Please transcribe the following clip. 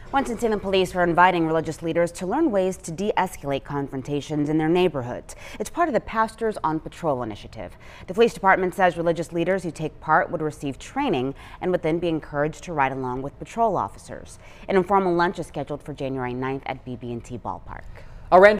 Winston-Salem police are inviting religious leaders to learn ways to de-escalate confrontations in their neighborhoods. It's part of the Pastors on Patrol initiative. The police department says religious leaders who take part would receive training and would then be encouraged to ride along with patrol officers. An informal lunch is scheduled for January 9th at BB&T Ballpark.